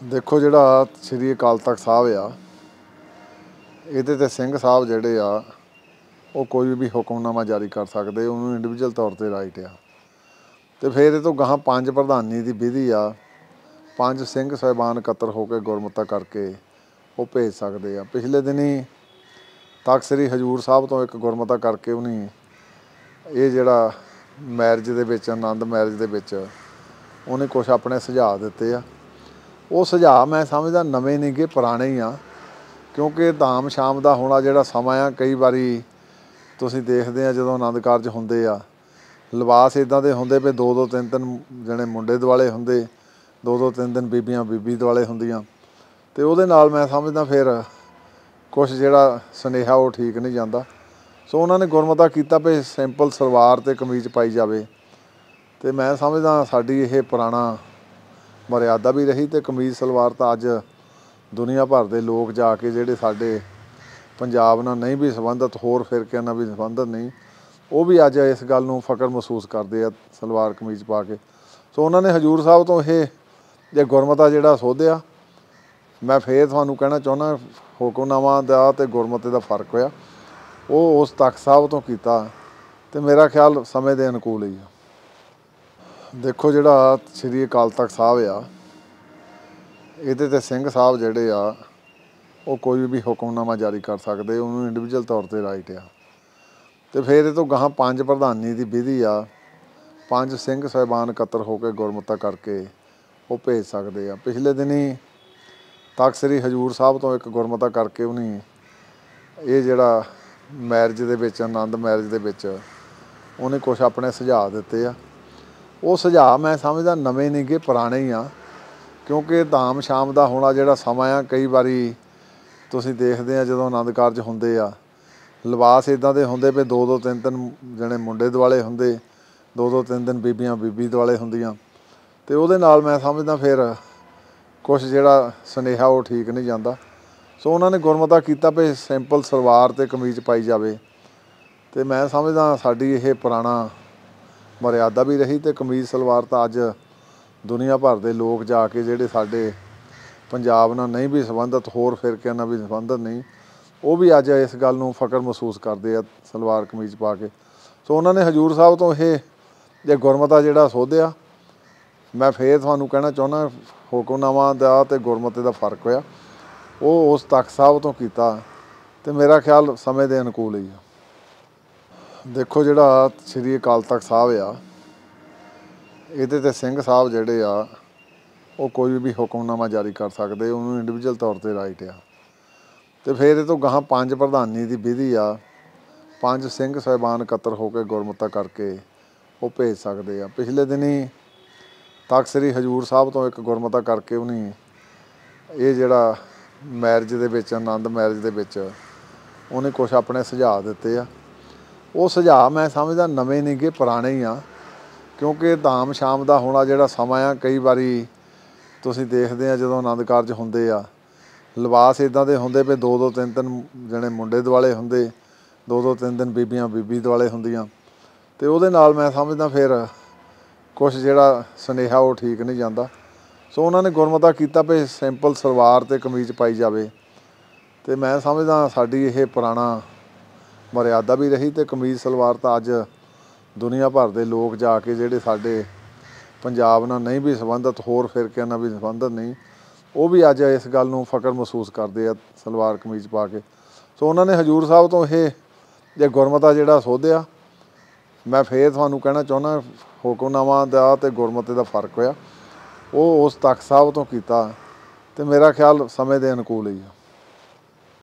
देखो जिहड़ा श्री अकाल तख्त साहब आ इहदे ते सिंह साहब जिहड़े आ वो कोई भी हुक्मनामा जारी कर सकते, उन्होंने इंडिविजुअल तौर पर राइट आ। तो फिर ये तो गाह पंज प्रधानी की विधि आ, पंज सिंह साहिबान इकट्ठे होकर गुरमता करके वो भेज सकते हैं। पिछले दिनी तख्त श्री हजूर साहब तो एक गुरमता करके उन्हें ये जिहड़ा marriage they which Anand marriage they विच उन्हें कुछ अपने सुझाव दिते आ। वो सुझाव मैं समझदा नवे नहीं गे, पुराने ही आ, क्योंकि धाम शाम का होना जिहड़ा समा आ, कई बारी तुसीं देखदे आ जदों आनंद कारज हुंदे आ, लिबास इदां दे हुंदे भी दो दो तीन तीन जने मुंडे दुआले हुंदे, दो दो तीन तीन बीबियां बीबी दुआले हुंदियां, ते उहदे नाल मैं समझदा फिर कुछ जिहड़ा सुनेहा वो ठीक नहीं जांदा। सो उन्होंने गुरमता कीता भी सिंपल सलवार ते कमीज पाई जावे, ते मैं समझदा साडी ये पुराना मर्यादा भी रही। तो कमीज सलवार तो अज दुनिया भर के लोग जाके जिहड़े साडे पंजाब नाल नहीं भी संबंधित, होर फिरकिਆਂ नाल भी संबंधित नहीं, वो भी अज इस गल नूं फकर महसूस करते हैं सलवार कमीज पा के। सो उन्होंने हजूर साहब तो ये जे गुरमता जिहड़ा सोधिया, मैं फिर तुहानूं कहना चाहुंदा हुक्मनामा दा ते गुरमते दा फर्क होया, वो उस तख्त साहब तो कीता, ते मेरा ख्याल समय के अनुकूल ही आ। देखो जिहड़ा श्री अकाल तख्त साहब आ इहदे ते सिंह साहब जिहड़े आ वो कोई भी हुक्मनामा जारी कर सकते, उन्होंने इंडिविजुअल तौर पर राइट आ। तो फिर ये तो गाह पंज प्रधानी की विधि आ, पंज सिंह साहिबान इकट्ठे होकर गुरमता करके वो भेज सकते हैं। पिछले दिनी तख्त श्री हजूर साहब तो एक गुरमता करके उन्हें ये जिहड़ा marriage they which Anand marriage they विच उन्हें कुछ अपने सुझाव दिते आ। वो सुझाव मैं समझदा नवे नहीं गे, पुराने ही आ, क्योंकि धाम शाम का होना जिहड़ा समा आ, कई बारी तुसीं देखदे आ जदों आनंद कारज हुंदे आ, लिबास इदां दे हुंदे भी दो दो तीन तीन जने मुंडे दुआले हुंदे, दो दो तीन तीन बीबियां बीबी दुआले हुंदियां, ते उहदे नाल मैं समझदा फिर कुछ जिहड़ा सुनेहा वो ठीक नहीं जांदा। सो उन्होंने गुरमता कीता भी सिंपल सलवार ते कमीज पाई जावे, ते मैं समझदा साडी ये पुराना मर्यादा भी रही। तो कमीज सलवार तो अज दुनिया भर के लोग जाके जिहड़े साडे पंजाब नाल नहीं भी संबंधित, होर फिरकिਆਂ नाल भी संबंधित नहीं, वो भी अज इस गल नूं फकर महसूस करते हैं सलवार कमीज पा के। सो उन्होंने हजूर साहब तो ये जे गुरमता जिहड़ा सोधिया, मैं फिर तुहानूं कहना चाहुंदा हुक्मनामा दा ते गुरमते दा फर्क होया, वो उस तख्त साहब तो कीता, ते मेरा ख्याल समय के अनुकूल ही आ। देखो जिहड़ा श्री अकाल तख्त साहब आ इहदे ते सिंह साहब जिहड़े आ वो कोई भी हुक्मनामा जारी कर सकते, उन्होंने इंडिविजुअल तौर पर राइट आ। तो फिर ये तो गाह पंज प्रधानी की विधि आ, पंज सिंह साहिबान इकट्ठे होकर गुरमता करके वो भेज सकते हैं। पिछले दिनी तख्त श्री हजूर साहब तो एक गुरमता करके उन्हें ये जिहड़ा marriage they which Anand marriage they विच उन्हें कुछ अपने सुझाव दिते आ। वो सुझाव मैं समझदा नवे नहीं गे, पुराने ही आ, क्योंकि धाम शाम का होना जिहड़ा समा आ, कई बारी तुसीं देखदे आ जदों आनंद कारज हुंदे आ, लिबास इदां दे हुंदे भी दो दो तीन तीन जने मुंडे दुआले हुंदे, दो दो तीन तीन बीबियां बीबी दुआले हुंदियां, ते उहदे नाल मैं समझदा फिर कुछ जिहड़ा सुनेहा वो ठीक नहीं जांदा। सो उन्होंने गुरमता कीता भी सिंपल सलवार ते कमीज पाई जावे, ते मैं समझदा साडी ये पुराना मर्यादा भी रही। तो कमीज सलवार तो अज दुनिया भर के लोग जाके जिहड़े साडे पंजाब नाल नहीं भी संबंधित, होर फिरकिਆਂ नाल भी संबंधित नहीं, वो भी अज इस गल नूं फकर महसूस करते हैं सलवार कमीज पा के। सो उन्होंने हजूर साहब तो ये जे गुरमता जिहड़ा सोधिया, मैं फिर तुहानूं कहना चाहुंदा हुक्मनामा दा ते गुरमते दा फर्क होया, वो उस तख्त साहब तो कीता, ते मेरा ख्याल समय के अनुकूल ही आ।